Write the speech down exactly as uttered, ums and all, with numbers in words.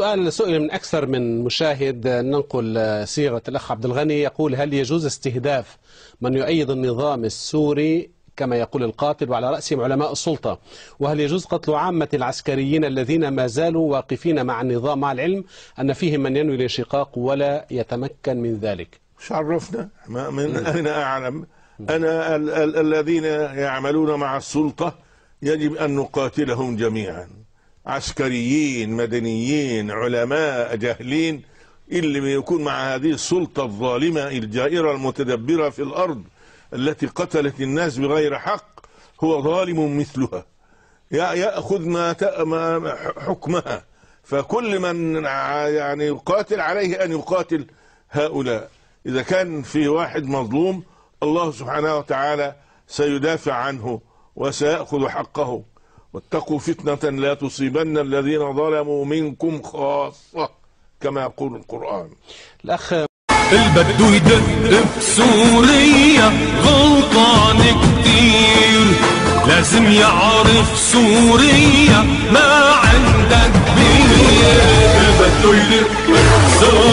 سؤال سئل من أكثر من مشاهد، ننقل صيغة الأخ عبد الغني يقول: هل يجوز استهداف من يؤيد النظام السوري كما يقول القاتل وعلى رأسهم علماء السلطة؟ وهل يجوز قتل عامة العسكريين الذين ما زالوا واقفين مع النظام، مع العلم أن فيهم من ينوي الانشقاق ولا يتمكن من ذلك؟ مش عرفنا من أين أعلم؟ أنا ال ال الذين يعملون مع السلطة يجب أن نقاتلهم جميعا، عسكريين، مدنيين، علماء، جاهلين. اللي يكون مع هذه السلطة الظالمة الجائرة المتدبرة في الأرض التي قتلت الناس بغير حق هو ظالم مثلها يأخذ ما حكمها. فكل من يعني يقاتل عليه أن يقاتل هؤلاء. إذا كان في واحد مظلوم الله سبحانه وتعالى سيدافع عنه وسيأخذ حقه. واتقوا فتنة لا تصيبن الذين ظلموا منكم خاصة كما يقول القرآن. الأخ البدو يدق بسوريا غلطان كتير، لازم يعرف سوريا ما عندك كبير. البدو يدق بسوريا